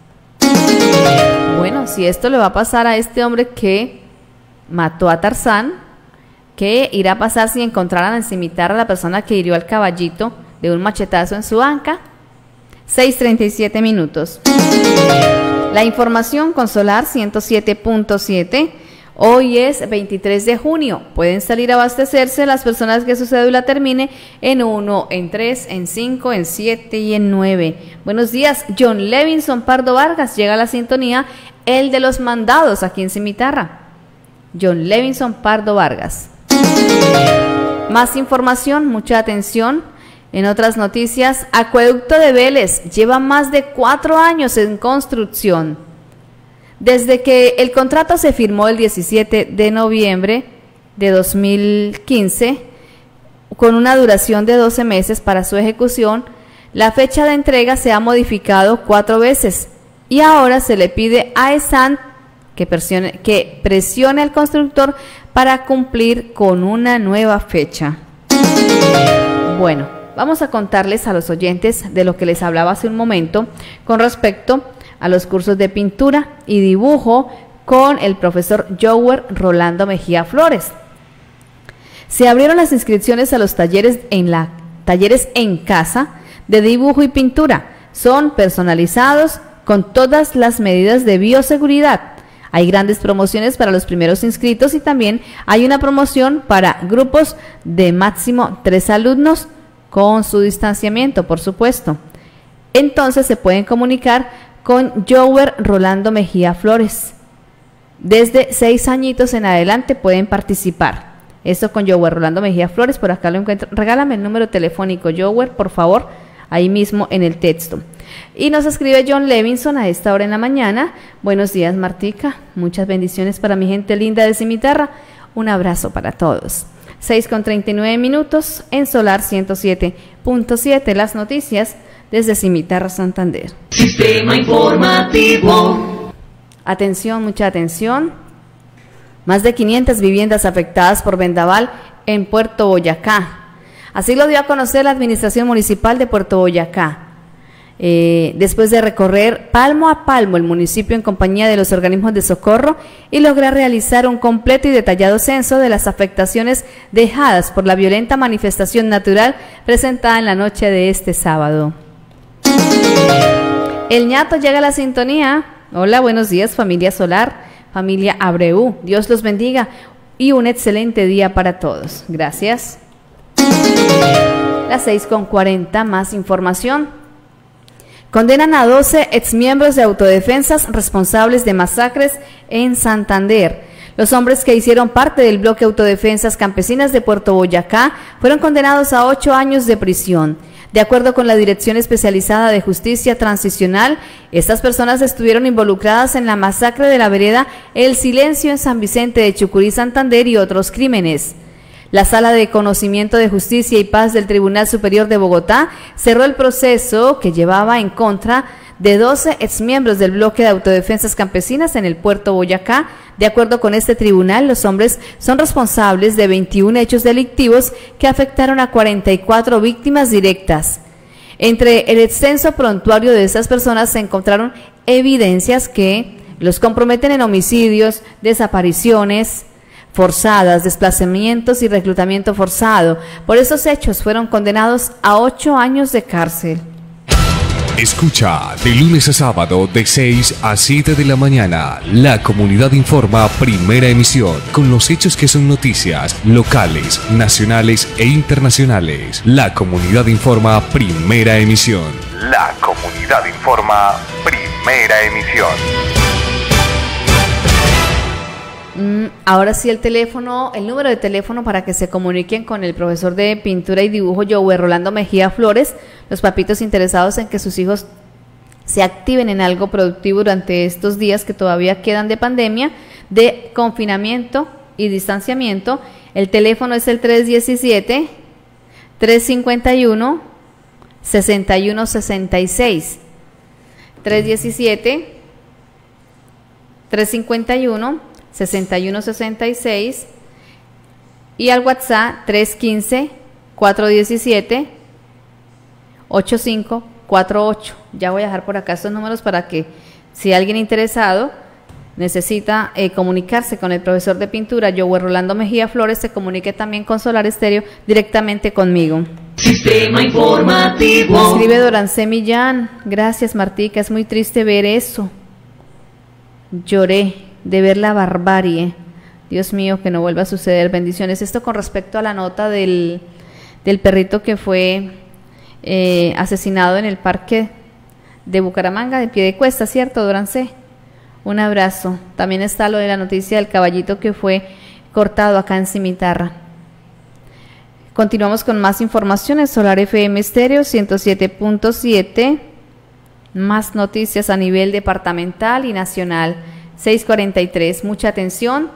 Bueno, si esto le va a pasar a este hombre que mató a Tarzán, ¿qué irá a pasar si encontraran en cimitarra a la persona que hirió al caballito de un machetazo en su anca? 6:37 minutos. La información con Solar 107.7. Hoy es 23 de junio. Pueden salir a abastecerse las personas que su cédula termine en 1, en 3, en 5, en 7 y en 9. Buenos días, John Levinson Pardo Vargas. Llega a la sintonía, el de los mandados aquí en Cimitarra. John Levinson Pardo Vargas. Más información, mucha atención. En otras noticias, Acueducto de Vélez lleva más de 4 años en construcción. Desde que el contrato se firmó el 17 de noviembre de 2015, con una duración de 12 meses para su ejecución, la fecha de entrega se ha modificado 4 veces y ahora se le pide a ESAN que presione al constructor para cumplir con una nueva fecha. Bueno, vamos a contarles a los oyentes de lo que les hablaba hace un momento con respecto a los cursos de pintura y dibujo con el profesor Jower Rolando Mejía Flores. Se abrieron las inscripciones a los talleres en la talleres en casa de dibujo y pintura. Son personalizados con todas las medidas de bioseguridad. Hay grandes promociones para los primeros inscritos y también hay una promoción para grupos de máximo 3 alumnos con su distanciamiento, por supuesto. Entonces se pueden comunicar con Jower Rolando Mejía Flores. Desde 6 añitos en adelante pueden participar. Esto con Jower Rolando Mejía Flores, por acá lo encuentro. Regálame el número telefónico, Jower, por favor, ahí mismo en el texto. Y nos escribe John Levinson a esta hora en la mañana. Buenos días, Martica. Muchas bendiciones para mi gente linda de Cimitarra. Un abrazo para todos. 6:39 en Solar 107.7. Las noticias desde Cimitarra, Santander. Sistema informativo. Atención, mucha atención. Más de 500 viviendas afectadas por vendaval en Puerto Boyacá. Así lo dio a conocer la Administración Municipal de Puerto Boyacá. Después de recorrer palmo a palmo el municipio en compañía de los organismos de socorro y lograr realizar un completo y detallado censo de las afectaciones dejadas por la violenta manifestación natural presentada en la noche de este sábado. El ñato llega a la sintonía. Hola, buenos días, familia Solar, familia Abreu. Dios los bendiga y un excelente día para todos. Gracias. Las 6:40, más información. Condenan a 12 exmiembros de autodefensas responsables de masacres en Santander. Los hombres que hicieron parte del bloque Autodefensas Campesinas de Puerto Boyacá fueron condenados a 8 años de prisión. De acuerdo con la Dirección Especializada de Justicia Transicional, estas personas estuvieron involucradas en la masacre de la vereda El Silencio en San Vicente de Chucurí, Santander y otros crímenes. La Sala de Conocimiento de Justicia y Paz del Tribunal Superior de Bogotá cerró el proceso que llevaba en contra de 12 exmiembros del bloque de autodefensas campesinas en el Puerto Boyacá. De acuerdo con este tribunal, los hombres son responsables de 21 hechos delictivos que afectaron a 44 víctimas directas. Entre el extenso prontuario de estas personas se encontraron evidencias que los comprometen en homicidios, desapariciones forzadas, desplazamientos y reclutamiento forzado. Por esos hechos fueron condenados a 8 años de cárcel. Escucha de lunes a sábado de 6 a 7 de la mañana. La Comunidad Informa, primera emisión, con los hechos que son noticias locales, nacionales e internacionales. La Comunidad Informa, primera emisión. La Comunidad Informa, primera emisión. Ahora sí el número de teléfono para que se comuniquen con el profesor de pintura y dibujo Jower Rolando Mejía Flores, los papitos interesados en que sus hijos se activen en algo productivo durante estos días que todavía quedan de pandemia, de confinamiento y distanciamiento. El teléfono es el 317-351-6166. 317-351-6166 y al WhatsApp 315-417-8548. Ya voy a dejar por acá estos números para que si alguien interesado necesita comunicarse con el profesor de pintura Jower Rolando Mejía Flores, se comunique también con Solar Estéreo directamente conmigo. Sistema informativo. Escribe Dorancé Millán. Gracias, Martica, es muy triste ver eso. Lloré de ver la barbarie. Dios mío, que no vuelva a suceder. Bendiciones. Esto con respecto a la nota del perrito que fue asesinado en el parque de Bucaramanga, de Piedecuesta, ¿cierto, Dorancé? Un abrazo. También está lo de la noticia del caballito que fue cortado acá en Cimitarra. Continuamos con más informaciones. Solar FM Estéreo 107.7. Más noticias a nivel departamental y nacional. 6:43, mucha atención.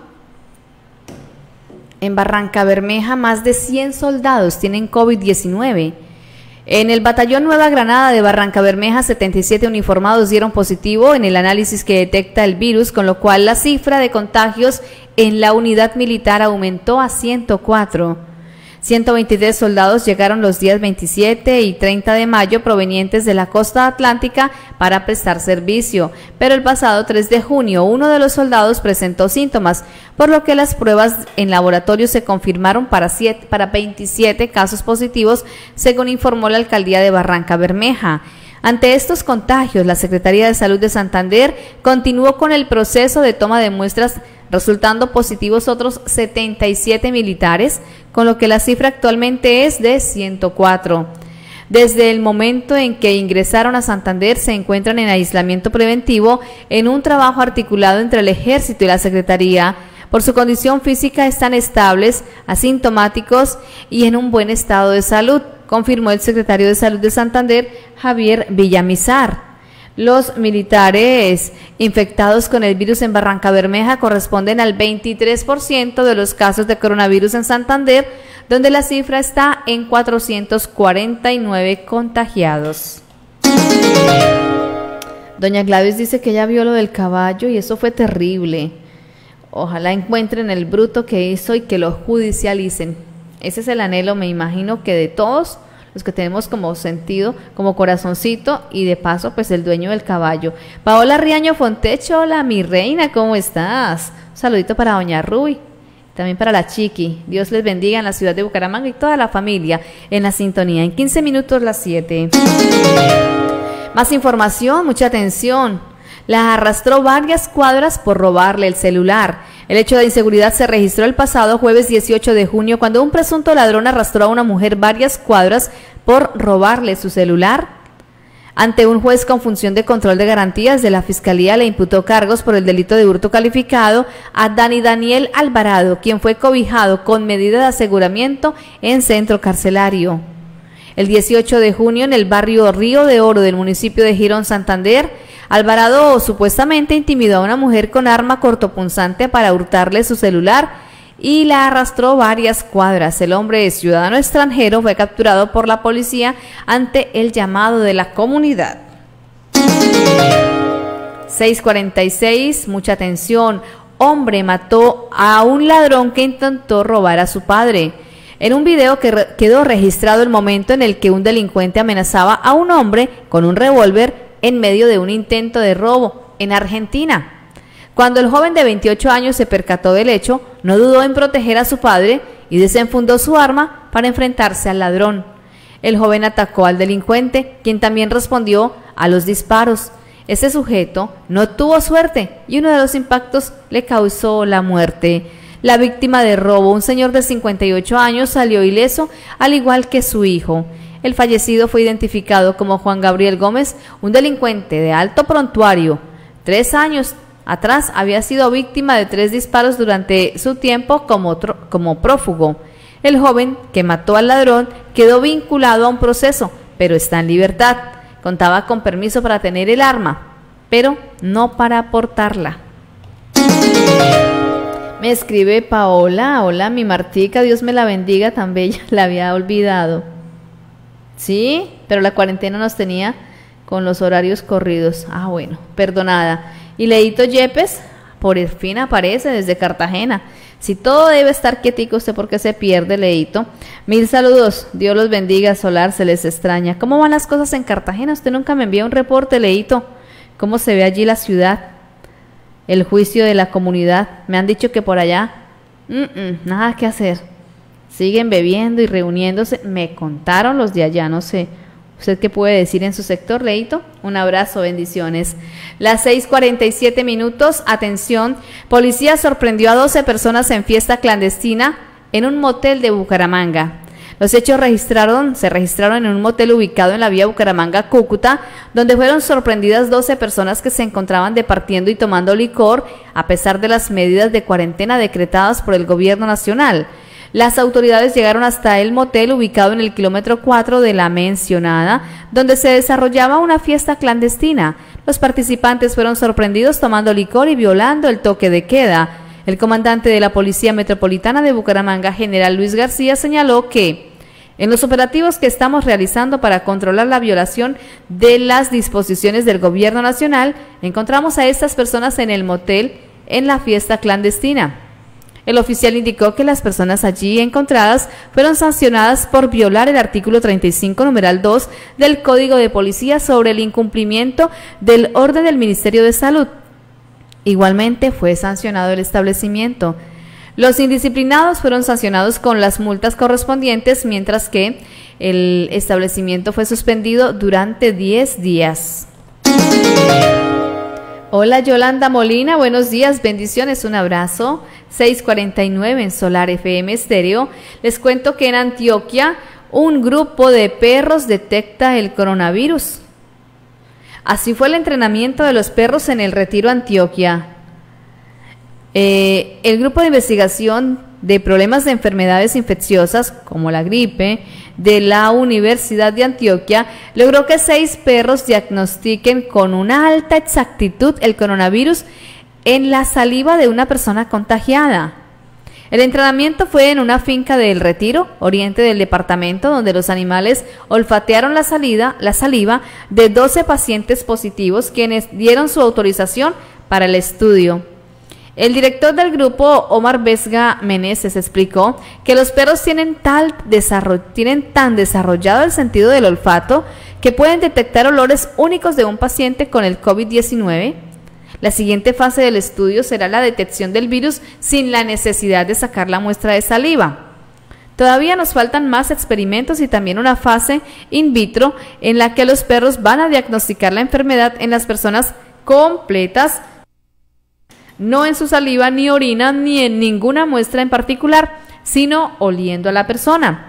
En Barrancabermeja, más de 100 soldados tienen COVID-19. En el batallón Nueva Granada de Barrancabermeja, 77 uniformados dieron positivo en el análisis que detecta el virus, con lo cual la cifra de contagios en la unidad militar aumentó a 104. 123 soldados llegaron los días 27 y 30 de mayo provenientes de la costa atlántica para prestar servicio, pero el pasado 3 de junio uno de los soldados presentó síntomas, por lo que las pruebas en laboratorio se confirmaron para 27 casos positivos, según informó la alcaldía de Barranca Bermeja. Ante estos contagios, la Secretaría de Salud de Santander continuó con el proceso de toma de muestras, resultando positivos otros 77 militares, con lo que la cifra actualmente es de 104. Desde el momento en que ingresaron a Santander se encuentran en aislamiento preventivo en un trabajo articulado entre el Ejército y la Secretaría. Por su condición física están estables, asintomáticos y en un buen estado de salud, confirmó el secretario de Salud de Santander, Javier Villamizar. Los militares infectados con el virus en Barranca Bermeja corresponden al 23% de los casos de coronavirus en Santander, donde la cifra está en 449 contagiados. Doña Gladys dice que ella vio lo del caballo y eso fue terrible. Ojalá encuentren el bruto que hizo y que lo judicialicen. Ese es el anhelo, me imagino, que de todos los que tenemos como sentido, como corazoncito, y de paso, pues el dueño del caballo. Paola Riaño Fontecho, hola mi reina, ¿cómo estás? Un saludito para doña Ruby, también para la Chiqui. Dios les bendiga en la ciudad de Bucaramanga y toda la familia en la sintonía. En 15 minutos las 7. Más información, mucha atención. La arrastró varias cuadras por robarle el celular. El hecho de inseguridad se registró el pasado jueves 18 de junio cuando un presunto ladrón arrastró a una mujer varias cuadras por robarle su celular. Ante un juez con función de control de garantías de la Fiscalía le imputó cargos por el delito de hurto calificado a Daniel Alvarado, quien fue cobijado con medida de aseguramiento en centro carcelario. El 18 de junio en el barrio Río de Oro del municipio de Girón, Santander, Alvarado supuestamente intimidó a una mujer con arma cortopunzante para hurtarle su celular y la arrastró varias cuadras. El hombre, ciudadano extranjero, fue capturado por la policía ante el llamado de la comunidad. 6:46, mucha atención. Hombre mató a un ladrón que intentó robar a su padre. En un video quedó registrado el momento en el que un delincuente amenazaba a un hombre con un revólver en medio de un intento de robo en Argentina. Cuando el joven de 28 años se percató del hecho, no dudó en proteger a su padre y desenfundó su arma para enfrentarse al ladrón. El joven atacó al delincuente, quien también respondió a los disparos. Ese sujeto no tuvo suerte y uno de los impactos le causó la muerte. La víctima de robo, un señor de 58 años, salió ileso, al igual que su hijo. El fallecido fue identificado como Juan Gabriel Gómez, un delincuente de alto prontuario. 3 años atrás había sido víctima de 3 disparos durante su tiempo como prófugo. El joven que mató al ladrón quedó vinculado a un proceso, pero está en libertad. Contaba con permiso para tener el arma, pero no para portarla. Me escribe Paola, hola mi Martica, Dios me la bendiga, tan bella, la había olvidado. Sí, pero la cuarentena nos tenía con los horarios corridos. Ah, bueno, perdonada. Y Leito Yepes, por fin aparece desde Cartagena. Si todo debe estar quietico, usted porque se pierde, Leito. 1000 saludos, Dios los bendiga, Solar, se les extraña. ¿Cómo van las cosas en Cartagena? Usted nunca me envía un reporte, Leito. ¿Cómo se ve allí la ciudad? El juicio de la comunidad. Me han dicho que por allá, nada que hacer. Siguen bebiendo y reuniéndose. Me contaron los de allá, no sé. ¿Usted qué puede decir en su sector, Leito? Un abrazo, bendiciones. Las 6:47 minutos. Atención, policía sorprendió a 12 personas en fiesta clandestina en un motel de Bucaramanga. Los hechos se registraron en un motel ubicado en la vía Bucaramanga-Cúcuta, donde fueron sorprendidas 12 personas que se encontraban departiendo y tomando licor, a pesar de las medidas de cuarentena decretadas por el gobierno nacional. Las autoridades llegaron hasta el motel ubicado en el kilómetro 4 de la mencionada, donde se desarrollaba una fiesta clandestina. Los participantes fueron sorprendidos tomando licor y violando el toque de queda. El comandante de la Policía Metropolitana de Bucaramanga, general Luis García, señaló que en los operativos que estamos realizando para controlar la violación de las disposiciones del gobierno nacional, encontramos a estas personas en el motel en la fiesta clandestina. El oficial indicó que las personas allí encontradas fueron sancionadas por violar el artículo 35, numeral 2 del Código de Policía sobre el incumplimiento del orden del Ministerio de Salud. Igualmente fue sancionado el establecimiento. Los indisciplinados fueron sancionados con las multas correspondientes, mientras que el establecimiento fue suspendido durante 10 días. Hola Yolanda Molina, buenos días, bendiciones, un abrazo. 6:49 en Solar FM Estéreo. Les cuento que en Antioquia un grupo de perros detecta el coronavirus. Así fue el entrenamiento de los perros en el Retiro Antioquia. El grupo de investigación de problemas de enfermedades infecciosas como la gripe de la Universidad de Antioquia logró que 6 perros diagnostiquen con una alta exactitud el coronavirus en la saliva de una persona contagiada. El entrenamiento fue en una finca del Retiro, oriente del departamento, donde los animales olfatearon la saliva de 12 pacientes positivos, quienes dieron su autorización para el estudio. El director del grupo, Omar Vesga Meneses, explicó que los perros tienen tan desarrollado el sentido del olfato que pueden detectar olores únicos de un paciente con el COVID-19. La siguiente fase del estudio será la detección del virus sin la necesidad de sacar la muestra de saliva. Todavía nos faltan más experimentos y también una fase in vitro en la que los perros van a diagnosticar la enfermedad en las personas completas, no en su saliva, ni orina, ni en ninguna muestra en particular, sino oliendo a la persona.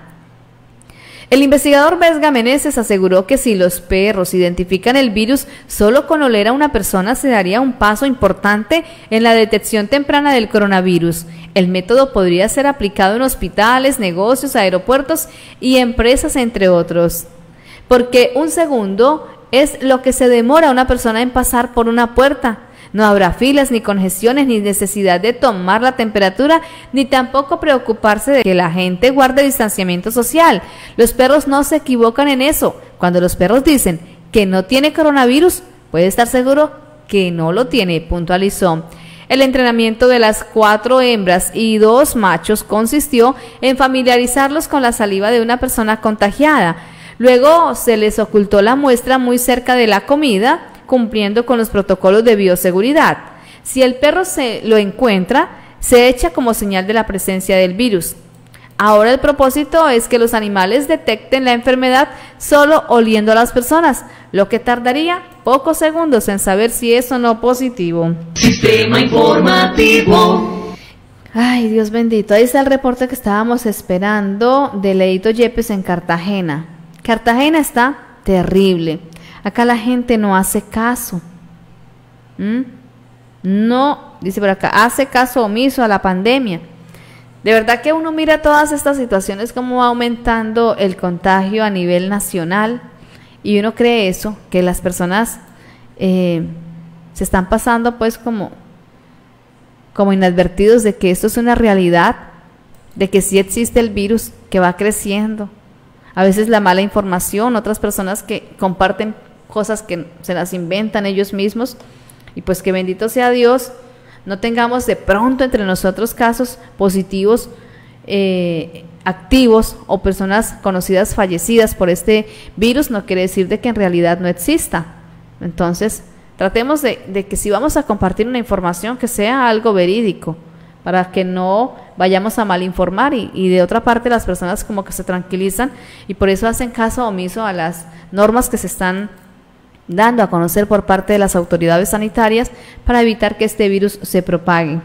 El investigador Vesga Meneses aseguró que si los perros identifican el virus solo con oler a una persona, se daría un paso importante en la detección temprana del coronavirus. El método podría ser aplicado en hospitales, negocios, aeropuertos y empresas, entre otros. Porque un segundo es lo que se demora a una persona en pasar por una puerta. No habrá filas, ni congestiones, ni necesidad de tomar la temperatura, ni tampoco preocuparse de que la gente guarde distanciamiento social. Los perros no se equivocan en eso. Cuando los perros dicen que no tiene coronavirus, puede estar seguro que no lo tiene, puntualizó. El entrenamiento de las 4 hembras y 2 machos consistió en familiarizarlos con la saliva de una persona contagiada. Luego se les ocultó la muestra muy cerca de la comida, cumpliendo con los protocolos de bioseguridad. Si el perro lo encuentra, se echa como señal de la presencia del virus. Ahora el propósito es que los animales detecten la enfermedad solo oliendo a las personas, lo que tardaría pocos segundos en saber si es o no positivo. Sistema informativo. Ay, Dios bendito. Ahí está el reporte que estábamos esperando de Leito Yepes en Cartagena. Cartagena está terrible. Acá la gente no hace caso. No, dice por acá, hace caso omiso a la pandemia. De verdad que uno mira todas estas situaciones, cómo va aumentando el contagio a nivel nacional, y uno cree eso, que las personas se están pasando pues como inadvertidos de que esto es una realidad, de que sí existe el virus, que va creciendo. A veces la mala información, otras personas que comparten cosas que se las inventan ellos mismos, y pues que bendito sea Dios, no tengamos de pronto entre nosotros casos positivos activos o personas conocidas fallecidas por este virus. No quiere decir de que en realidad no exista. Entonces tratemos de que si vamos a compartir una información, que sea algo verídico, para que no vayamos a malinformar, y de otra parte las personas como que se tranquilizan y por eso hacen caso omiso a las normas que se están dando a conocer por parte de las autoridades sanitarias para evitar que este virus se propague.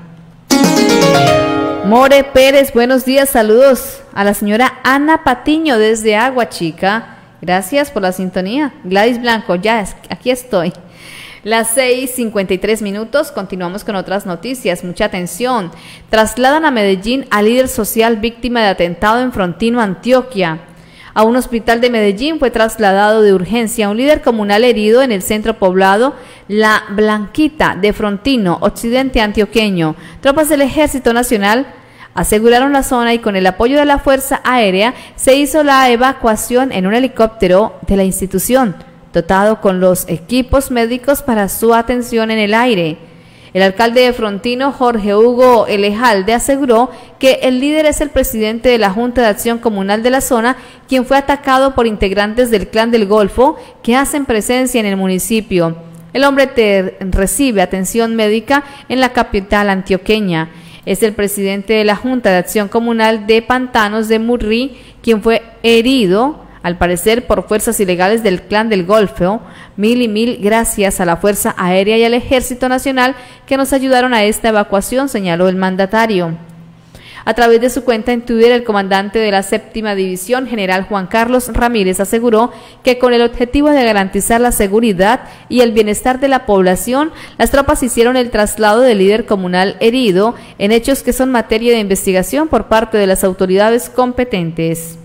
More Pérez, buenos días, saludos a la señora Ana Patiño desde Aguachica, gracias por la sintonía. Gladys Blanco, aquí estoy. Las 6:53, continuamos con otras noticias, mucha atención. Trasladan a Medellín al líder social víctima de atentado en Frontino, Antioquia. A un hospital de Medellín fue trasladado de urgencia un líder comunal herido en el centro poblado La Blanquita de Frontino, occidente antioqueño. Tropas del Ejército Nacional aseguraron la zona y con el apoyo de la Fuerza Aérea se hizo la evacuación en un helicóptero de la institución, dotado con los equipos médicos para su atención en el aire. El alcalde de Frontino, Jorge Hugo Elejalde, aseguró que el líder es el presidente de la Junta de Acción Comunal de la zona, quien fue atacado por integrantes del Clan del Golfo que hacen presencia en el municipio. El hombre recibe atención médica en la capital antioqueña. Es el presidente de la Junta de Acción Comunal de Pantanos de Murrí, quien fue herido, al parecer por fuerzas ilegales del Clan del Golfo. Mil gracias a la Fuerza Aérea y al Ejército Nacional que nos ayudaron a esta evacuación, señaló el mandatario. A través de su cuenta en Twitter, el comandante de la 7ª División, general Juan Carlos Ramírez, aseguró que con el objetivo de garantizar la seguridad y el bienestar de la población, las tropas hicieron el traslado del líder comunal herido en hechos que son materia de investigación por parte de las autoridades competentes.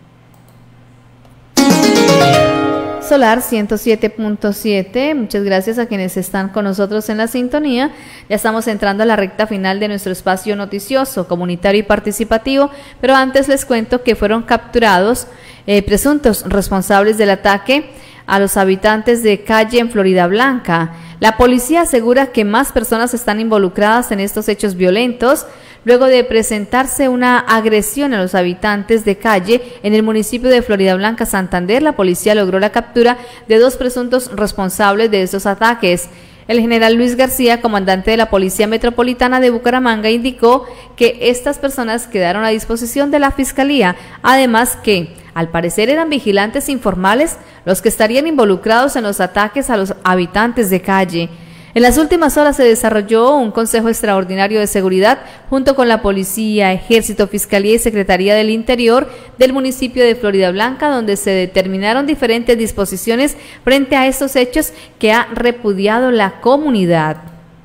Solar 107.7, muchas gracias a quienes están con nosotros en la sintonía. Ya estamos entrando a la recta final de nuestro espacio noticioso, comunitario y participativo, pero antes les cuento que fueron capturados presuntos responsables del ataque a los habitantes de Calle en Floridablanca. La policía asegura que más personas están involucradas en estos hechos violentos, luego de presentarse una agresión a los habitantes de Calle en el municipio de Floridablanca, Santander. La policía logró la captura de 2 presuntos responsables de estos ataques. El general Luis García, comandante de la Policía Metropolitana de Bucaramanga, indicó que estas personas quedaron a disposición de la Fiscalía, además que, al parecer, eran vigilantes informales los que estarían involucrados en los ataques a los habitantes de Calle. En las últimas horas se desarrolló un Consejo Extraordinario de Seguridad junto con la Policía, Ejército, Fiscalía y Secretaría del Interior del municipio de Floridablanca, donde se determinaron diferentes disposiciones frente a estos hechos que ha repudiado la comunidad.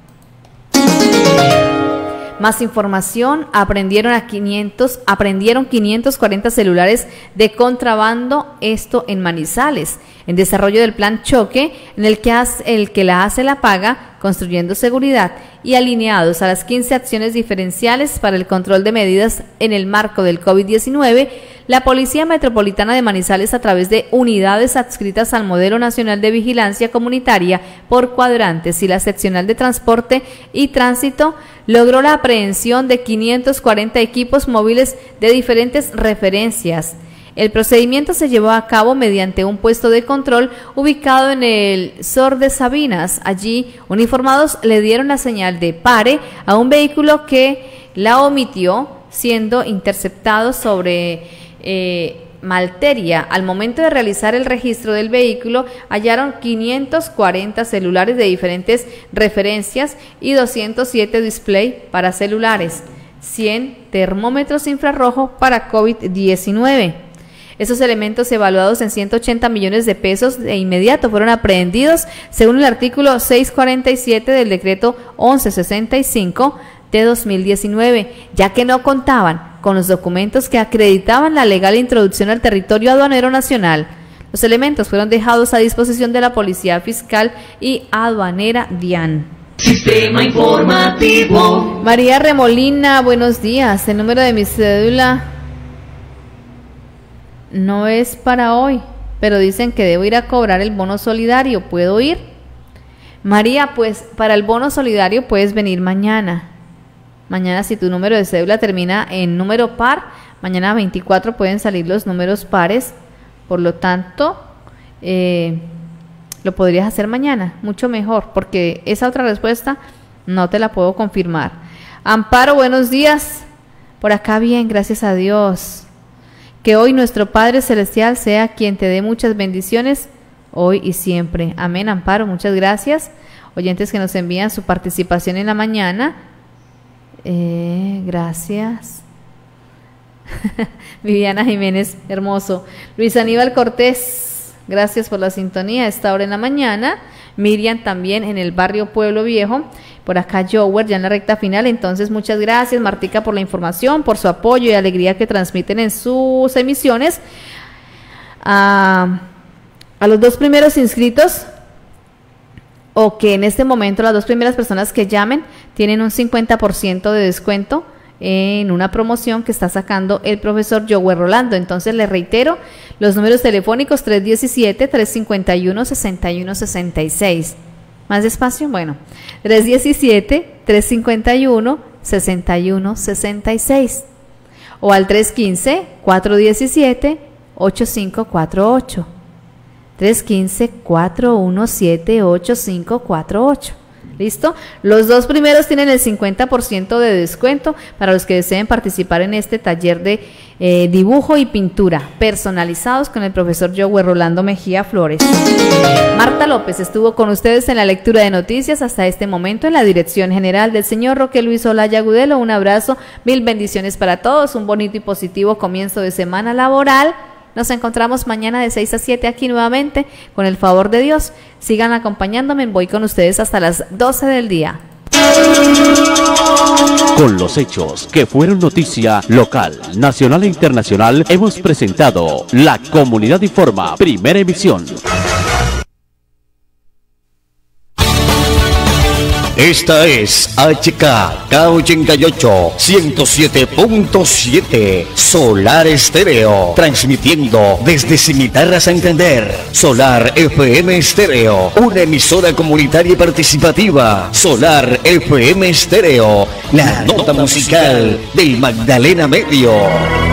Más información, aprendieron 540 celulares de contrabando, esto en Manizales, en desarrollo del plan choque, en el que la hace la paga, construyendo seguridad, y alineados a las 15 acciones diferenciales para el control de medidas en el marco del COVID-19, la Policía Metropolitana de Manizales, a través de unidades adscritas al Modelo Nacional de Vigilancia Comunitaria por cuadrantes y la Seccional de Transporte y Tránsito, logró la aprehensión de 540 equipos móviles de diferentes referencias. El procedimiento se llevó a cabo mediante un puesto de control ubicado en el SOR de Sabinas. Allí, uniformados le dieron la señal de pare a un vehículo que la omitió, siendo interceptado sobre Malteria. Al momento de realizar el registro del vehículo, hallaron 540 celulares de diferentes referencias y 207 display para celulares, 100 termómetros infrarrojo para COVID-19. Esos elementos, evaluados en 180 millones de pesos, de inmediato fueron aprehendidos según el artículo 647 del decreto 1165 de 2019, ya que no contaban con los documentos que acreditaban la legal introducción al territorio aduanero nacional. Los elementos fueron dejados a disposición de la Policía Fiscal y Aduanera DIAN. Sistema informativo. María Remolina, buenos días. El número de mi cédula no es para hoy, pero dicen que debo ir a cobrar el bono solidario. ¿Puedo ir? María, pues para el bono solidario puedes venir mañana. Mañana, si tu número de cédula termina en número par, mañana 24 pueden salir los números pares. Por lo tanto, lo podrías hacer mañana, mucho mejor, porque esa otra respuesta no te la puedo confirmar. Amparo, buenos días. Por acá bien, gracias a Dios. Que hoy nuestro Padre Celestial sea quien te dé muchas bendiciones, hoy y siempre. Amén, Amparo, muchas gracias. Oyentes que nos envían su participación en la mañana. Gracias. Viviana Jiménez, hermoso. Luis Aníbal Cortés, gracias por la sintonía a esta hora en la mañana. Miriam también en el barrio Pueblo Viejo. Por acá Jower ya en la recta final. Entonces muchas gracias Martica por la información, por su apoyo y alegría que transmiten en sus emisiones. A los 2 primeros inscritos, o que en este momento las 2 primeras personas que llamen tienen un 50% de descuento en una promoción que está sacando el profesor Jower Rolando. Entonces les reitero los números telefónicos: 317-351-6166, ¿Más despacio? Bueno, 317-351-6166 o al 315-417-8548. 315-417-8548. ¿Listo? Los dos primeros tienen el 50% de descuento para los que deseen participar en este taller de dibujo y pintura personalizados con el profesor Joe Rolando Mejía Flores. Marta López estuvo con ustedes en la lectura de noticias hasta este momento en la dirección general del señor Roque Luis Olaya Agudelo. Un abrazo, mil bendiciones para todos, un bonito y positivo comienzo de semana laboral. Nos encontramos mañana de 6 a 7 aquí nuevamente, con el favor de Dios. Sigan acompañándome, voy con ustedes hasta las 12 del día. Con los hechos que fueron noticia local, nacional e internacional, hemos presentado La Comunidad Informa, primera emisión. Esta es HKK88 107.7 Solar Estéreo, transmitiendo desde Cimitarra Santander. Solar FM Estéreo, una emisora comunitaria y participativa. Solar FM Estéreo, la nota musical del Magdalena Medio.